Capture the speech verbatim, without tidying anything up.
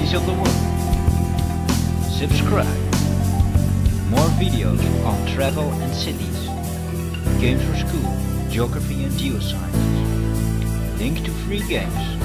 cities of the world. Subscribe. More videos on travel and cities. Games for school, geography and geoscience. Link to free games